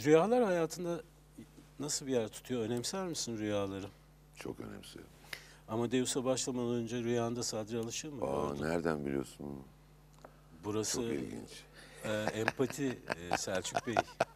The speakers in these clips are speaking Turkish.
Rüyalar hayatında nasıl bir yer tutuyor? Önemser misin rüyaları? Çok önemsiyorum. Amadeus'a başlamadan önce rüyanda Sadri Alışık'ı mı gördün? Nereden biliyorsun? Burası Çok ilginç. empati Selçuk Bey.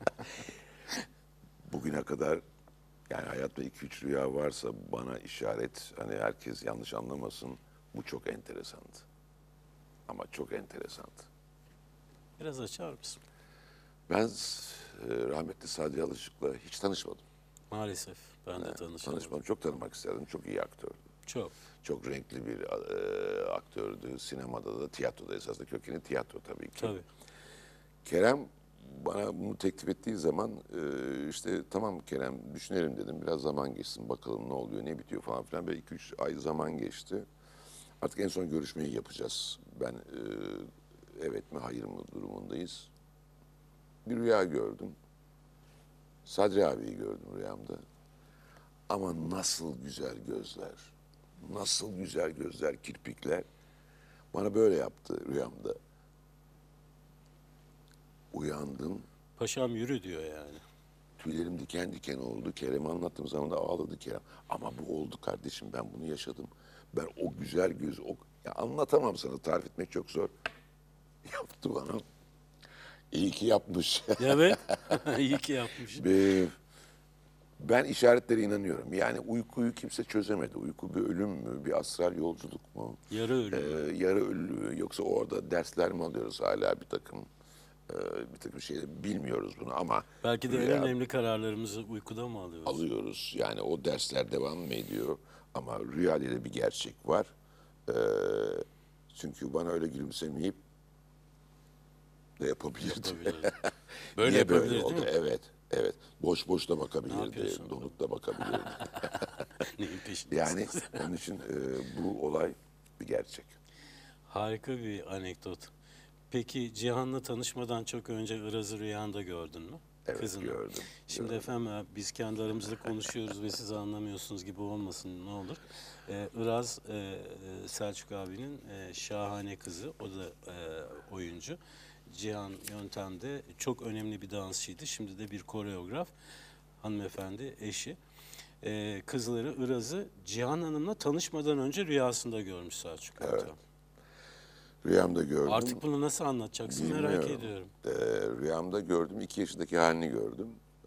Bugüne kadar yani hayatta 2-3 rüya varsa bana işaret, hani herkes yanlış anlamasın, bu çok enteresandı. Ama çok enteresandı. Biraz açar mısın? Ben rahmetli Sadri Alışık'la hiç tanışmadım. Maalesef ben de tanışamadım. Tanışmadım. Çok tanımak isterdim. Çok iyi aktördü. Çok. Çok renkli bir aktördü. Sinemada da, tiyatroda esasında kökeni tiyatro tabii ki. Tabii. Kerem bana bunu teklif ettiği zaman işte tamam Kerem düşünelim dedim. Biraz zaman geçsin bakalım ne oluyor ne bitiyor falan filan. Böyle 2-3 ay zaman geçti. Artık en son görüşmeyi yapacağız. Ben evet mi hayır mı durumundayız. Bir rüya gördüm. Sadri abiyi gördüm rüyamda. Ama nasıl güzel gözler. Nasıl güzel gözler, kirpikler. Bana böyle yaptı rüyamda. Uyandım. Paşam yürü diyor yani. Tüylerim diken diken oldu. Kerem'e anlattığım zaman da ağladı Kerem. Ama bu oldu kardeşim, ben bunu yaşadım. Ben o güzel göz, ya anlatamam sana, tarif etmek çok zor. Yaptı bana. İyi ki yapmış. Evet. İyi ki yapmış. Ben işaretlere inanıyorum. Yani uykuyu kimse çözemedi. Uyku bir ölüm mü, bir astral yolculuk mu? Yarı ölüm. Yarı ölü mü? Yoksa orada dersler mi alıyoruz hala bir takım şeyler bilmiyoruz bunu ama Belki de en rüya önemli kararlarımızı uykuda mı alıyoruz? alıyoruz. Yani o dersler devam mı ediyor? Ama rüya diye de bir gerçek var. Ee, Çünkü bana öyle gülümsemeyip de yapabilirdi. Yapabilirdi. Böyle Niye böyle yapabilir oldu? değil mi? Evet, evet. Boş boş da Ne bakabilirdi, yapıyorsun? donuk da bakabilirdi. Neyin peşindesin? Yani onun için bu olay bir gerçek. Harika bir anekdot. Peki Cihan'la tanışmadan çok önce Iraz'ı rüyanda gördün mü? Evet, Kızını. gördüm. Şimdi gördüm. efendim biz kendi aramızda konuşuyoruz ve siz anlamıyorsunuz gibi olmasın ne olur. Iraz Selçuk abinin şahane kızı. O da oyuncu. Cihan Yöntem'de çok önemli bir dansçıydı. Şimdi de bir koreograf. Hanımefendi eşi. Kızları Iraz'ı Cihan Hanım'la tanışmadan önce rüyasında görmüş Selçuk Yöntem. Rüyamda gördüm. Artık bunu nasıl anlatacaksın merak Bilmiyorum. ediyorum. Rüyamda gördüm. 2 yaşındaki halini gördüm.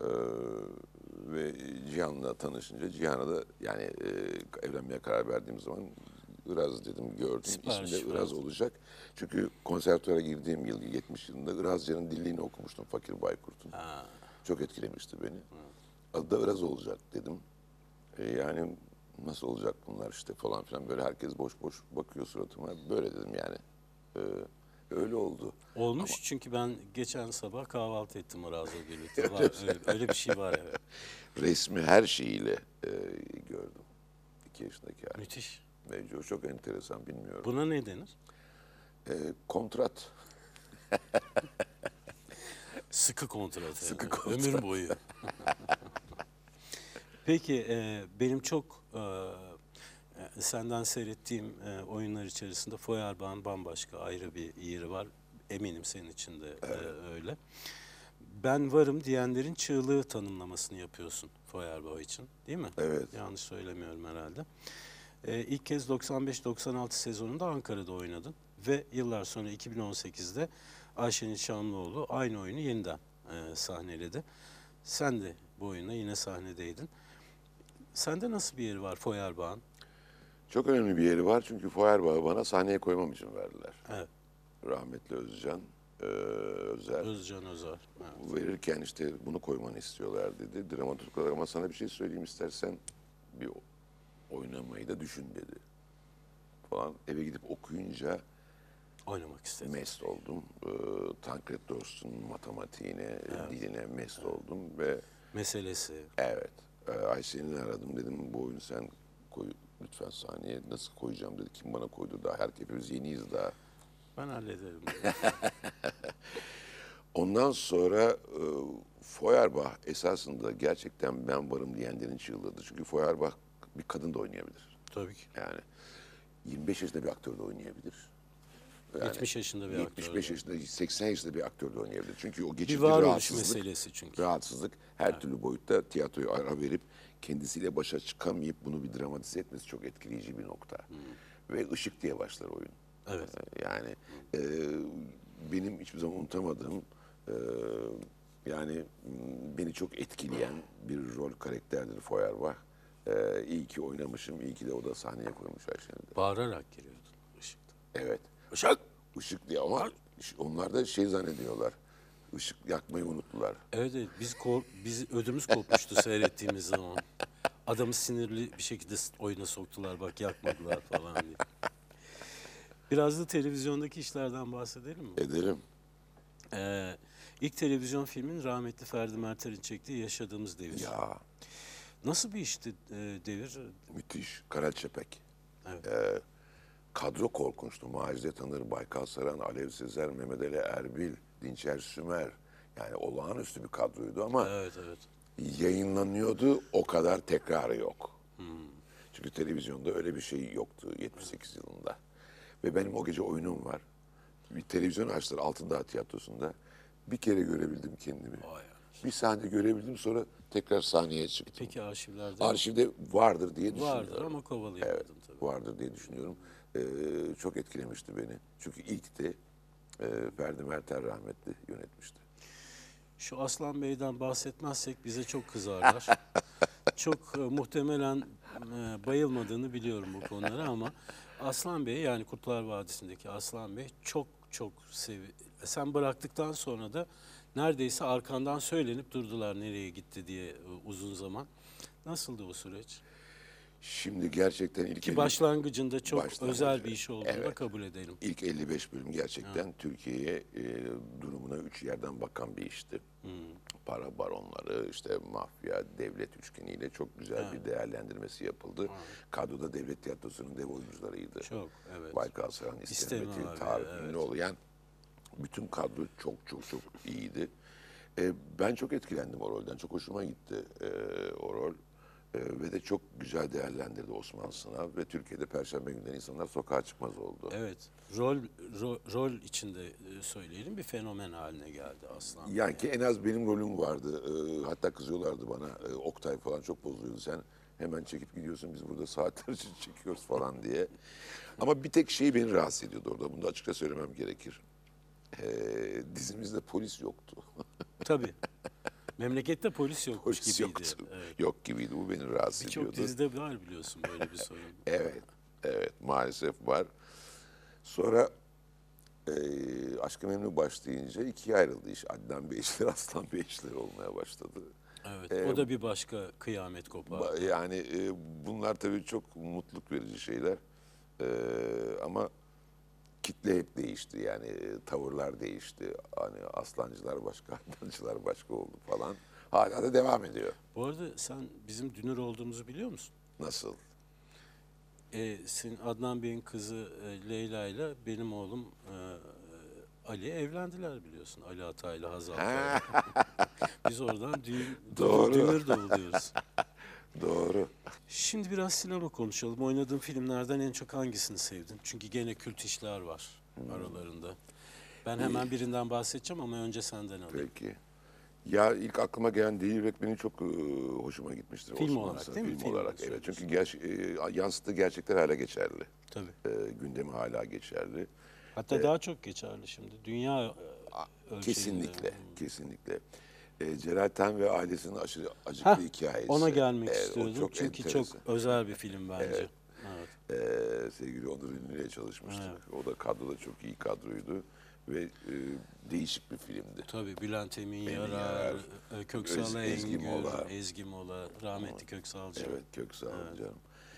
Ve Cihan'la tanışınca Cihan'a da yani evlenmeye karar verdiğim zaman Iraz dedim, gördüm. Sipariş İsmi de Iraz verdin. olacak. Çünkü konservatuara girdiğim yıl 70 yılında Irazcan'ın dilliğini okumuştum Fakir Baykurt'un. Ha, Çok etkilemişti beni. Adı da Iraz olacak dedim. Yani nasıl olacak bunlar işte falan filan, böyle herkes boş boş bakıyor suratıma. Böyle dedim yani. Öyle oldu. olmuş çünkü ben geçen sabah kahvaltı ettim Iraz'la birlikte. Var, öyle bir şey var evet. Resmi her şeyiyle gördüm. 2 yaşındaki hali. Müthiş. Ve çok enteresan, bilmiyorum. Buna ne denir? Kontrat. Sıkı kontrat. Sıkı yani. kontrat. Ömür boyu. Peki benim çok senden seyrettiğim oyunlar içerisinde Feuerbach'ın bambaşka ayrı bir yeri var. Eminim senin için de öyle. Ben varım diyenlerin çığlığı tanımlamasını yapıyorsun Feuerbach için, değil mi? Evet. Yanlış söylemiyorum herhalde. İlk kez 95-96 sezonunda Ankara'da oynadın ve yıllar sonra 2018'de Ayşenil Şamlıoğlu aynı oyunu yeniden sahneledi. Sen de bu oyuna yine sahnedeydin. Sende nasıl bir yeri var Feuerbach'ın? Çok önemli bir yeri var çünkü Feuerbach'ı bana sahneye koymam için verdiler. Evet. Rahmetli Özer. Özcan Özer. Evet. Verirken işte bunu koymanı istiyorlar dedi. Dramaturg olarak, ama sana bir şey söyleyeyim istersen bir oynamayı da düşün dedi. Falan. Eve gidip okuyunca Oynamak istedim. mest oldum. Tancred Dost'un matematiğine, diline mest oldum ve Meselesi. evet, Ayşe'ni aradım, dedim bu oyunu sen koy lütfen sahneye. Nasıl koyacağım dedi. Kim bana koydu daha, hepimiz yeniyiz daha. Ben hallederim. Ondan sonra Feuerbach esasında gerçekten ben varım diyenlerin çığlığıdır. Çünkü Feuerbach bir kadın da oynayabilir. Tabii ki. Yani 25 yaşında bir aktör de oynayabilir. Yani 70 yaşında bir 75 aktör. yaşında, 80 yaşında bir aktör de oynayabilir. Çünkü o Bir geçirdiği varoluş rahatsızlık, meselesi çünkü. her türlü boyutta tiyatroya ara verip kendisiyle başa çıkamayıp bunu bir dramatize etmesi çok etkileyici bir nokta. Ve ışık diye başlar oyun. Evet. Yani e, benim hiçbir zaman unutamadığım e, yani beni çok etkileyen bir rol karakterdir Feuerbach. İyi ki oynamışım, iyi ki de o da sahneye koymuş Ayşen'i. Bağırarak giriyordun ışıkta. Evet. Işık! Işık diye ama onlar da şey zannediyorlar. Işık yakmayı unuttular. Evet, evet. Biz ödümüz kopmuştu seyrettiğimiz zaman. Adamı sinirli bir şekilde oyuna soktular, bak yakmadılar falan diye. Biraz da televizyondaki işlerden bahsedelim mi? Ederim. İlk televizyon filmin rahmetli Ferdi Merter'in çektiği Yaşadığımız Devir. Ya Nasıl bir işti Devir? müthiş. Karel Çepek. Evet. Kadro korkunçtu. Macide Tanır, Baykal Saran, Alev Sezer, Mehmet Ali Erbil, Dinçer Sümer. Yani olağanüstü bir kadroydu ama Evet, evet. yayınlanıyordu, o kadar tekrarı yok. Çünkü televizyonda öyle bir şey yoktu 78 yılında. Ve benim o gece oyunum var. Bir televizyon açtılar Altındağ Tiyatrosu'nda. Bir kere görebildim kendimi. Vay. Bir sahne görebildim, sonra tekrar sahneye çıktım. Peki arşivlerde Arşivde vardır diye düşünüyorum. vardır ama kovalayamadın tabii. Vardır diye düşünüyorum. Çok etkilemişti beni. Çünkü ilk de Ferdi Merter rahmetli yönetmişti. Şu Aslan Bey'den bahsetmezsek bize çok kızarlar. Çok muhtemelen bayılmadığını biliyorum bu konulara ama Aslan Bey, yani Kurtlar Vadisi'ndeki Aslan Bey çok çok sen bıraktıktan sonra da neredeyse arkandan söylenip durdular nereye gitti diye uzun zaman. Nasıldı o süreç? Şimdi gerçekten ilk Ki başlangıcında çok başlangıcı, özel bir iş olduğunu da evet. kabul edelim. İlk 55 bölüm gerçekten Türkiye'ye durumuna 3 yerden bakan bir işti. Para baronları, işte mafya, devlet üçgeniyle çok güzel bir değerlendirmesi yapıldı. Kadroda devlet tiyatrosunun dev oyuncularıydı. Çok, evet. Baykal Saran, İstem İstem Metin, abi, Tarık evet. Ünlüoğlu. Yani bütün kadro çok çok çok iyiydi. Ben çok etkilendim o rolden. Çok hoşuma gitti o rol. Ve de çok güzel değerlendirdi Osman Sınav ve Türkiye'de Perşembe günleri insanlar sokağa çıkmaz oldu. Evet. Rol içinde söyleyelim, bir fenomen haline geldi Aslan Bey. Yani ki en az benim rolüm vardı. Hatta kızıyorlardı bana. Oktay falan çok bozuluyordu. Sen hemen çekip gidiyorsun, biz burada saatlerce çekiyoruz falan diye. Ama bir tek şey beni rahatsız ediyordu orada. Bunu da açıkça söylemem gerekir. Dizimizde polis yoktu. Tabii. Memlekette polis yokmuş Polis gibiydi. yoktu. Evet. Yok gibiydi. Bu beni rahatsız Birçok ediyordu. dizide var biliyorsun böyle bir sorun. Evet. Evet. Maalesef var. Sonra Aşk-ı Memnu başlayınca ikiye ayrıldı iş. Adnan Beyciler, Aslan Beyciler olmaya başladı. Evet. O da bir başka kıyamet kopardı. Yani bunlar tabii çok mutluluk verici şeyler. Ama kitle hep değişti. Yani tavırlar değişti. Hani Aslancılar başka, Adnancılar başka oldu falan. Hala da devam ediyor. Bu arada sen bizim dünür olduğumuzu biliyor musun? Nasıl? Senin Adnan Bey'in kızı Leyla ile benim oğlum Ali evlendiler biliyorsun. Ali Atay'la Hazal Kaya. Biz oradan Doğru. dünür de oluyoruz. Doğru. Şimdi biraz sinema konuşalım. Oynadığın filmlerden en çok hangisini sevdin? Çünkü gene kült işler var aralarında. Ben hemen birinden bahsedeceğim ama önce senden alayım. Peki. Ya ilk aklıma gelen Değil Öğretmeni çok hoşuma gitmiştir. Film Osman olarak Sınav. değil mi? Film Film olarak olarak evet. Çünkü yansıttığı gerçekler hala geçerli. Tabii. Gündemi hala geçerli. Hatta daha çok geçerli şimdi. Dünya ölçeğinde. Kesinlikle, kesinlikle. Celal Tan ve ailesinin aşırı acıklı Heh, hikayesi. ona gelmek Evet, o istiyordum. çok Çünkü enteresan. çok özel bir film bence. Evet. Sevgili Onur Ünlü ile çalışmıştık. O da kadroda çok iyi kadroydu. Ve değişik bir filmdi. Tabii Bülent Emin Yarar, Yarar, Köksal Ezgi Engür, Mola. Ezgi Mola, rahmetli Köksalcı. Evet, Köksal canım.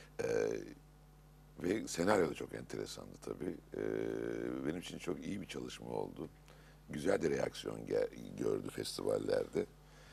Ve senaryo da çok enteresandı tabii. Benim için çok iyi bir çalışma oldu. Güzel de reaksiyon gördü festivallerde.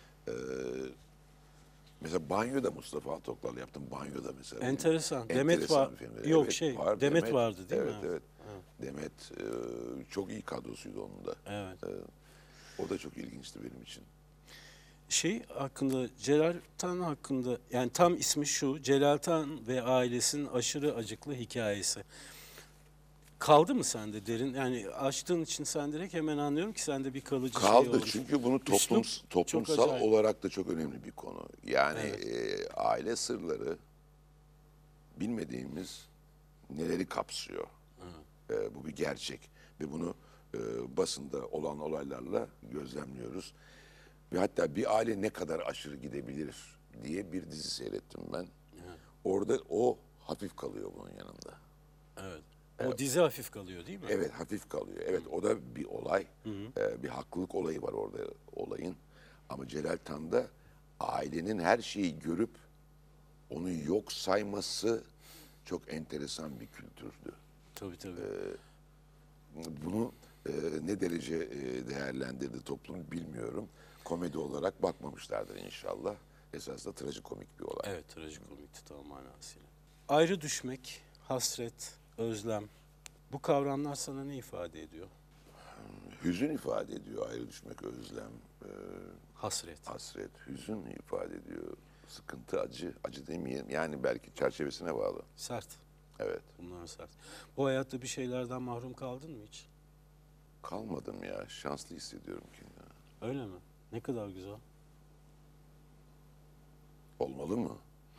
Mesela Banyo'da Mustafa Toklar'la yaptım. Banyo'da mesela. Enteresan. Demet var. bir filmdi. Yok Evet, var, Demet vardı değil evet, mi? Evet, Demet çok iyi kadrosuydu onun da. Evet. O da çok ilginçti benim için. Şey hakkında, Celal Tan hakkında, yani tam ismi şu: Celal Tan ve ailesinin aşırı acıklı hikayesi. kaldı mı sende derin? Yani açtığın için sen direkt hemen anlıyorum ki sende bir kalıcı şey Kaldı olmuş. çünkü bunu Üslup çok toplumsal acayip. olarak da çok önemli bir konu. Yani Evet. aile sırları bilmediğimiz neleri kapsıyor. Bu bir gerçek ve bunu basında olan olaylarla gözlemliyoruz. Ve hatta bir aile ne kadar aşırı gidebilir diye bir dizi seyrettim ben. Orada o hafif kalıyor bunun yanında. Evet. O dizi hafif kalıyor değil mi? Evet, hafif kalıyor. Evet, o da bir olay. Bir haklılık olayı var orada olayın. Ama Celal Tan'da ailenin her şeyi görüp onu yok sayması çok enteresan bir kültürdü. Tabii tabii. Bunu ne derece değerlendirdi toplum bilmiyorum. Komedi olarak bakmamışlardır inşallah. Esasında trajikomik bir olay. Evet, trajikomikti tam manasıyla. Ayrı düşmek, hasret, özlem. Bu kavramlar sana ne ifade ediyor? Hüzün ifade ediyor ayrı düşmek, özlem, Hasret. hasret, hüzün ifade ediyor. Sıkıntı, acı, acı demeyelim. Yani belki çerçevesine bağlı. Sert. Evet. Bunlar sert. Bu hayatta bir şeylerden mahrum kaldın mı hiç? Kalmadım ya. Şanslı hissediyorum kendimi. Öyle mi? Ne kadar güzel. Olmalı mı?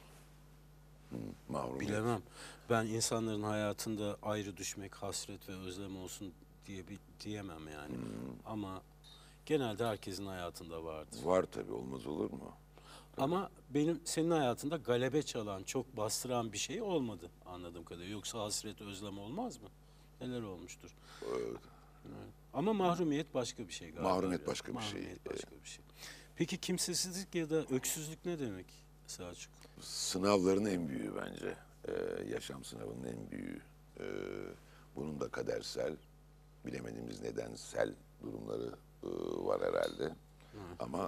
Mahrumiyet. Bilemem. Ben insanların hayatında ayrı düşmek, hasret ve özlem olsun diyemem yani. Ama genelde herkesin hayatında vardır. Var tabii, olmaz olur mu? Ama benim senin hayatında galebe çalan, çok bastıran bir şey olmadı anladığım kadarıyla. Yoksa hasret, özlem olmaz mı? Neler olmuştur? Evet. Ama mahrumiyet başka bir şey galiba. Mahrumiyet biraz. başka bir şey. Mahrumiyet başka bir şey. Peki kimsesizlik ya da öksüzlük ne demek Selçuk? Sınavların en büyüğü bence. Yaşam sınavının en büyüğü. Bunun da kadersel, bilemediğimiz nedensel durumları var herhalde. Ama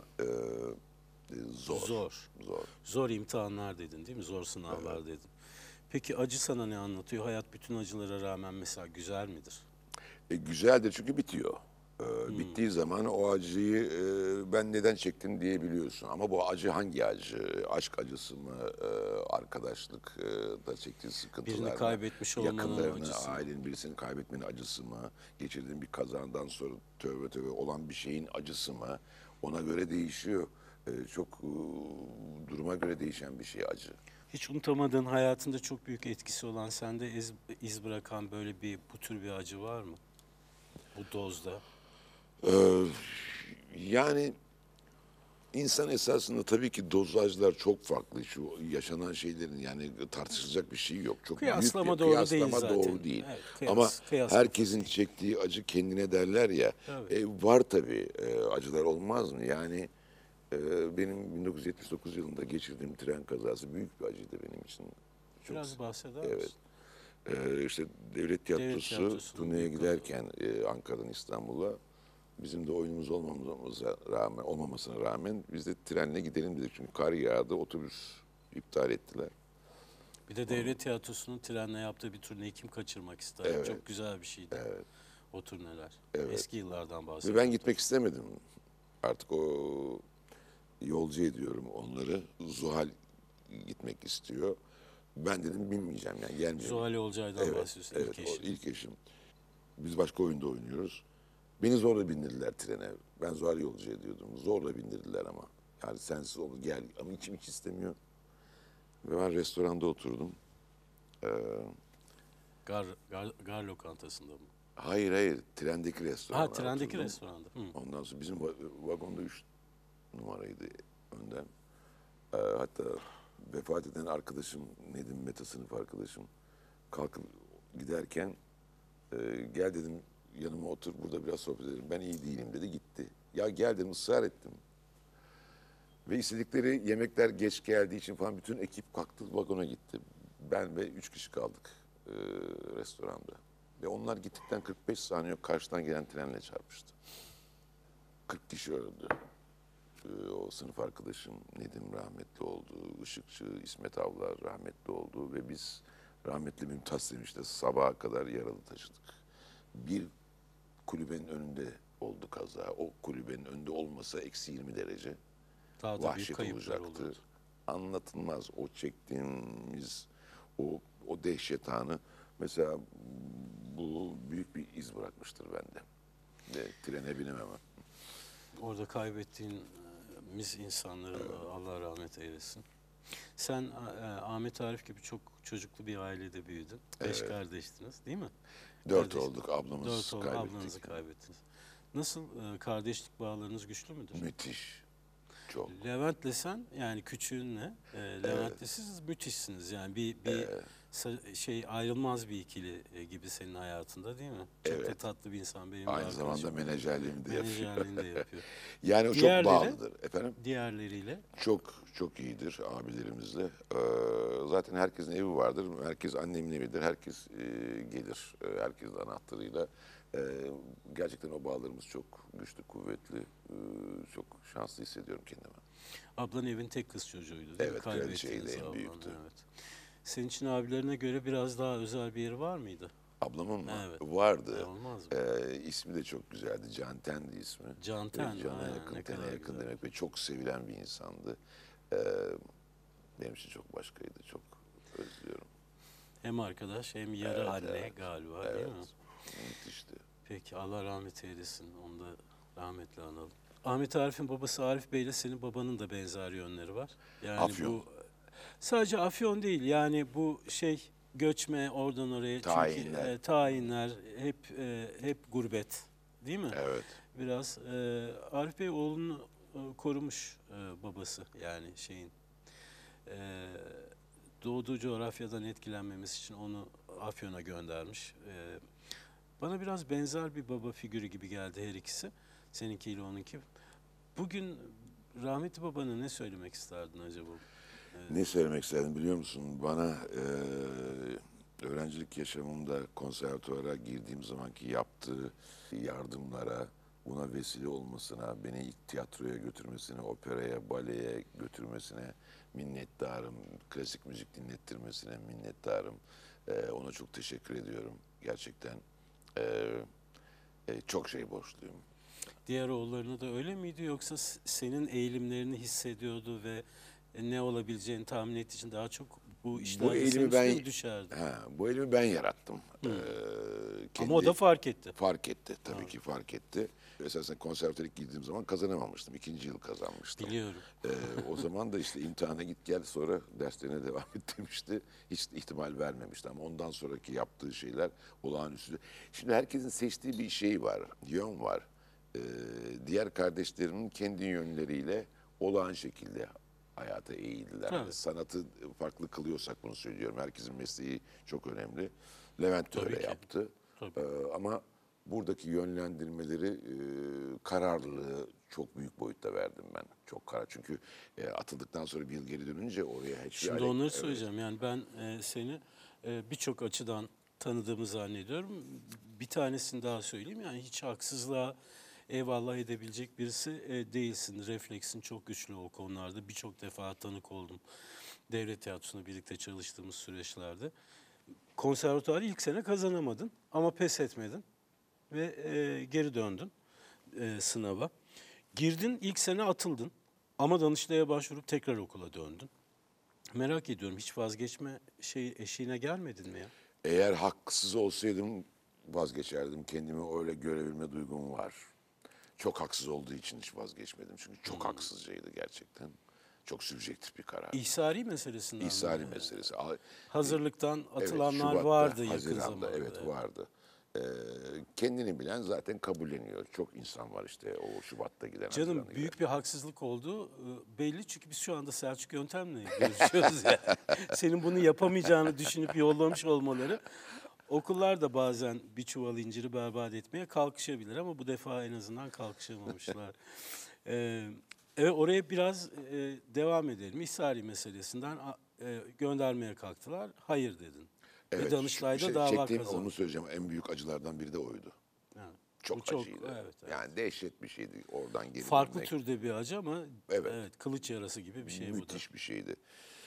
zor. Zor. Zor. Zor imtihanlar dedin değil mi? Zor sınavlar dedin. Peki acı sana ne anlatıyor? Hayat bütün acılara rağmen mesela güzel midir? Güzeldir çünkü bitiyor. Bittiği zaman o acıyı ben neden çektim diyebiliyorsun. Ama bu acı hangi acı? Aşk acısı mı? Arkadaşlık da çektiğin sıkıntılar Birini mı? kaybetmiş olmanın Yakınlarını, acısı mı? ailenin birisini kaybetmenin acısı mı? Geçirdiğin bir kazadan sonra tövbe tövbe olan bir şeyin acısı mı? Ona göre değişiyor. Çok duruma göre değişen bir şey acı. Hiç unutamadığın, hayatında çok büyük etkisi olan, sende iz bırakan böyle bu tür bir acı var mı? Bu dozda. Ee, Yani İnsan esasında tabii ki dozajlar çok farklı. Şu yaşanan şeylerin yani tartışılacak bir şey yok. Çok Kıyaslama büyük bir doğru değil kıyaslama zaten. doğru değil. Evet, Ama kıyasla herkesin çektiği acı kendine derler ya. Tabii. Var tabii acılar olmaz mı? Yani benim 1979 yılında geçirdiğim tren kazası büyük bir acıydı benim için. Çok, Biraz bahseder evet. misin? İşte Devlet Tiyatrosu Tiyatrosu'nun turneye büyük giderken Ankara'dan İstanbul'a bizim de oyunumuz olmamasına rağmen biz de trenle gidelim dedik. Çünkü kar yağdı, otobüs iptal ettiler. Bir de Devlet Tiyatrosu'nun trenle yaptığı bir turneyi kim kaçırmak ister? Evet. Çok güzel bir şeydi. Evet. O turneler. Evet. Eski yıllardan Ve bahsediyorum. ben gitmek istemedim. Artık o yolcu ediyorum onları. Zuhal gitmek istiyor. Ben dedim bilmeyeceğim yani gelmeyeceğim. Zuhal Olcay'dan bahsediyorsun. Evet, İlk o eşin. ilk eşim. Biz başka oyunda oynuyoruz. Beni zorla bindirdiler trene. Ben Zuhal yolcu ediyordum. Zorla bindirdiler ama. Yani sensiz olur gel ama içim hiç istemiyor. Ve ben restoranda oturdum. Ee, Gar lokantasında mı? hayır trendeki restorana Trendeki oturdum. restoranda. Hı. Ondan sonra bizim vagonda 3 numaraydı önden. Hatta vefat eden arkadaşım Nedim Mete sınıf arkadaşım kalkıp giderken gel dedim yanıma otur burada biraz sohbet edelim. Ben iyi değilim dedi gitti. Ya gel dedim ısrar ettim. Ve istedikleri yemekler geç geldiği için falan bütün ekip kalktı vagona gitti. Ben ve 3 kişi kaldık restoranda. Ve onlar gittikten 45 saniye karşıdan gelen trenle çarpıştı. 40 kişi öldü. O sınıf arkadaşım Nedim rahmetli oldu. Işıkçı İsmet Avlar rahmetli oldu. Ve biz rahmetli Mümtaz Sevinç'te sabaha kadar yaralı taşıdık. Bir kulübenin önünde oldu kaza. O kulübenin önünde olmasa eksi 20 derece Daha da büyük vahşet kayıplar olacaktı. olurdu. Anlatılmaz o çektiğimiz o dehşet anı. Mesela bu büyük bir iz bırakmıştır bende. Ve trene binemem. Orada kaybettiğimiz insanların Allah rahmet eylesin. Sen Ahmet Arif gibi çok çocuklu bir ailede büyüdün. 5 kardeştiniz değil mi? 4 Kardeş- olduk, ablamızı 4 oldu, kaybettik. ablanızı kaybettiniz. Nasıl kardeşlik bağlarınız güçlü müdür? Müthiş. Çok. Levent'le sen yani küçüğünle Levent'le siz müthişsiniz yani şey ayrılmaz bir ikili gibi senin hayatında değil mi? Çok da Evet. tatlı bir insan benim de Aynı zamanda arkadaşım. menajerliğimi de yapıyor. Menajerliğini de yapıyor. Yani o çok Diğerleri? bağlıdır. Efendim? Diğerleriyle Çok iyidir abilerimizle. Zaten herkesin evi vardır. Herkes annemin evidir. Herkes gelir. Herkesin anahtarıyla. Gerçekten o bağlarımız çok güçlü, kuvvetli. Çok şanslı hissediyorum kendimi. ablan evin tek kız çocuğuydu değil mi? Evet, Kaybettiniz kraliçeydi, en ablanı, büyüktü. evet. Senin için abilerine göre biraz daha özel bir yeri var mıydı? Ablamın mı? Evet. Vardı. Olmaz mı? İsmi de çok güzeldi. Canten'di ismi. Canten, Cana ha, yakın, ne tene kadar yakın güzel. demek ve çok sevilen bir insandı. Ee, Benim için çok başkaydı. Çok özlüyorum. Hem arkadaş hem yarı Evet, anne evet. galiba değil mi? Müthişti. Peki Allah rahmet eylesin. Onu da rahmetle analım. Ahmet Arif'in babası Arif Bey ile senin babanın da benzer yönleri var. Yani Afyon. bu sadece Afyon değil yani bu şey göçme oradan oraya Tayinler. çünkü tayinler hep gurbet değil mi? Evet. Biraz Arif Bey oğlunu korumuş babası yani şeyin e, doğduğu coğrafyadan etkilenmemesi için onu Afyon'a göndermiş. Bana biraz benzer bir baba figürü gibi geldi her ikisi. Seninkiyle onunki. Bugün rahmetli babana ne söylemek isterdin acaba? Ne söylemek istedim biliyor musun? Bana öğrencilik yaşamımda konservatuvara girdiğim zamanki yaptığı yardımlara, buna vesile olmasına, beni ilk tiyatroya götürmesine, operaya, baleye götürmesine minnettarım. Klasik müzik dinlettirmesine minnettarım. Ona çok teşekkür ediyorum. Gerçekten çok şey borçluyum. Diğer oğullarına da öyle miydi yoksa senin eğilimlerini hissediyordu ve ne olabileceğini tahmin ettiği için daha çok bu işlerde senin eğilimi üstüne ben- mi düşerdi? Bu elimi ben yarattım. Ama o da fark etti. Fark etti. Tabii ki fark etti. Esasen konservatuara ilk girdiğim zaman kazanamamıştım. 2. yıl kazanmıştım. Biliyorum. O zaman da işte imtihana git gel sonra derslerine devam et demişti. Hiç ihtimal vermemişti ama ondan sonraki yaptığı şeyler olağanüstü. Şimdi herkesin seçtiği bir şey var, yön var. Diğer kardeşlerimin kendi yönleriyle olağan şekilde hayata eğildiler. Tabii. Sanatı farklı kılıyorsak bunu söylüyorum. Herkesin mesleği çok önemli. Levent de Tabii öyle ki. yaptı. Tabii. Ama buradaki yönlendirmeleri, kararlılığı çok büyük boyutta verdim ben. Çok karar. Çünkü atıldıktan sonra bir yıl geri dönünce oraya hiçbir Şimdi onları söyleyeceğim. Yani ben seni birçok açıdan tanıdığımı zannediyorum. Bir tanesini daha söyleyeyim. Yani hiç haksızlığa eyvallah edebilecek birisi değilsin. Refleksin çok güçlü o konularda. Birçok defa tanık oldum. Devlet tiyatrosunda birlikte çalıştığımız süreçlerde. Konservatuarı ilk sene kazanamadın ama pes etmedin ve geri döndün sınava. Girdin ilk sene atıldın ama Danıştay'a başvurup tekrar okula döndün. Merak ediyorum hiç vazgeçme eşiğine gelmedin mi ya? Eğer haksız olsaydım vazgeçerdim. Kendimi öyle görebilme duygum var. Çok haksız olduğu için hiç vazgeçmedim. Çünkü çok haksızcaydı gerçekten. Çok sübjektif bir karar. İhsari meselesinden mi? İhsari meselesi. Hazırlıktan Evet, atılanlar Şubat'ta, vardı yakın Haziran'da zamanda. evet vardı. Kendini bilen zaten kabulleniyor. Çok insan var işte o Şubat'ta giden. Canım Haziran'da büyük giden. bir haksızlık oldu belli çünkü biz şu anda Selçuk Yöntem'le görüşüyoruz yani. Senin bunu yapamayacağını düşünüp yollamış olmaları okullar da bazen bir çuval inciri berbat etmeye kalkışabilir ama bu defa en azından kalkışamamışlar. Evet oraya biraz devam edelim. İhsari meselesinden göndermeye kalktılar. Hayır dedin. Ve Evet, Danıştay'da dava çektiğim kazandın. onu söyleyeceğim. En büyük acılardan biri de oydu. Evet. Çok, Bu çok acıydı. evet. Yani dehşet bir şeydi oradan geri Farklı dönmek. türde bir acı ama Evet. kılıç yarası gibi bir şey bu da. Müthiş bir şeydi.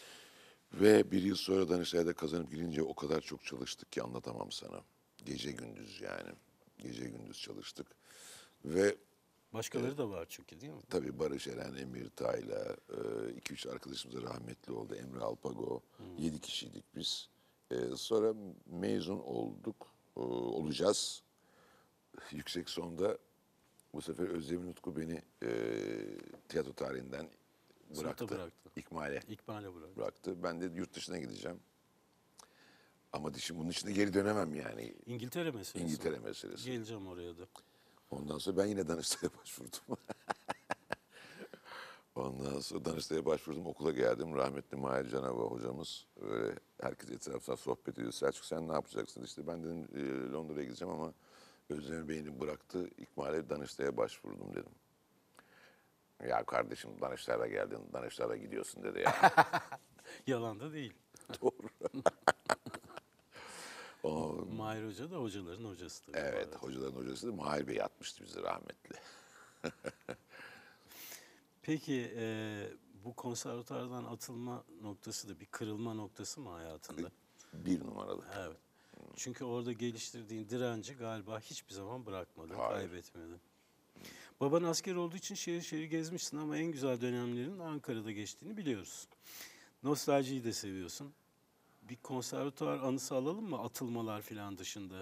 Ve bir yıl sonra Danıştay'da kazanıp girince o kadar çok çalıştık ki anlatamam sana. Gece gündüz yani. Gece gündüz çalıştık. Ve Başkaları da var çünkü değil mi? tabii Barış Eren, Emir Tayla, 2-3 arkadaşımız da rahmetli oldu. Emre Alpago, 7 kişiydik biz. Sonra mezun olduk. olacağız. Yüksek sonda bu sefer Özdemir Utku beni tiyatro tarihinden Sınıfta bıraktı. İkmale İkmal'e bıraktı. bıraktı. Ben de yurt dışına gideceğim. Ama bunun içinde geri dönemem yani. İngiltere meselesi. İngiltere meselesi. Geleceğim oraya da. Ondan sonra ben yine Danıştay'a başvurdum. Ondan sonra Danıştay'a başvurdum. Okula geldim. Rahmetli Mahir Canava hocamız öyle herkes etrafta sohbet ediyor. Selçuk sen ne yapacaksın? İşte ben dedim Londra'ya gideceğim ama Özdemir beni bıraktı. İkmal'e Danıştay'a başvurdum dedim. Ya kardeşim Danıştay'a geldin, Danıştay'a gidiyorsun dedi ya. Yalan da değil. Doğru. Mahir Hoca da hocaların hocası tabii. bu Evet, arada. hocaların hocası da Mahir Bey atmıştı bizi rahmetli. Peki bu konservatuardan atılma noktası da bir kırılma noktası mı hayatında? Bir numaralı. Evet. Çünkü orada geliştirdiğin direnci galiba hiçbir zaman bırakmadın, Hayır. kaybetmedin. Baban asker olduğu için şehir şehir gezmişsin ama en güzel dönemlerin Ankara'da geçtiğini biliyoruz. Nostaljiyi de seviyorsun. Bir konservatuar anısı alalım mı atılmalar falan dışında?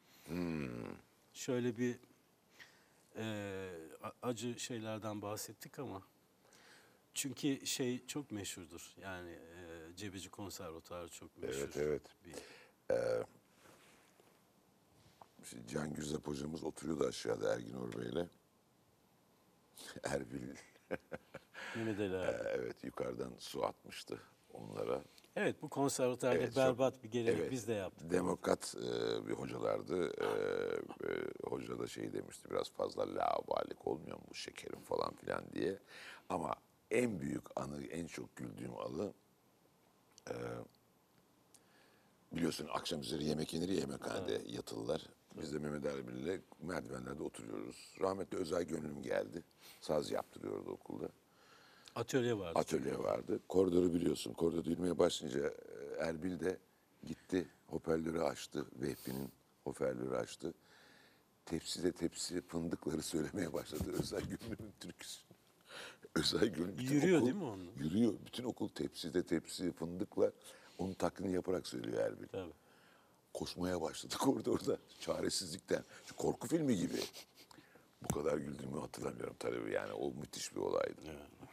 Şöyle bir acı şeylerden bahsettik ama çünkü şey çok meşhurdur. Yani Cebeci Konservatuarı çok meşhur. Evet, evet. Bir, İşte Can Gürzap hocamız oturuyordu aşağıda Ergin Bey'le. Erbil, Mehmet Ali Erbil. evet yukarıdan su atmıştı onlara. Evet bu konservatuarda Evet, berbat bir gelenek Evet, biz de yaptık. demokrat bir hocalardı. Hoca da şey demişti, biraz fazla laubalilik olmuyor mu bu şekerim falan filan diye. Ama en büyük anı, en çok güldüğüm anı, biliyorsun akşam üzeri yemek yenir ya yemekhanede yatılılar. Biz de Mehmet Ali ile merdivenlerde oturuyoruz. Rahmetli Özay Gönlüm geldi. Saz yaptırıyordu okulda. Atölye vardı. Atölye vardı. Koridoru biliyorsun. Koridor yürümeye başlayınca Erbil de gitti. Hoparlörü açtı. Vehbi'nin hoparlörü açtı. Tepside tepsi fındıkları söylemeye başladı. Özay Gönlüm'ün türküsü. Özay Gönlüm. bütün Yürüyor okul- değil mi onunla? Yürüyor. Bütün okul tepside tepsi fındıkla onun taklidini yaparak söylüyor Erbil. Tabii. Koşmaya başladı koridorda. Çaresizlikten. Şu korku filmi gibi. Bu kadar güldüğümü hatırlamıyorum tabii yani. O müthiş bir olaydı. Evet.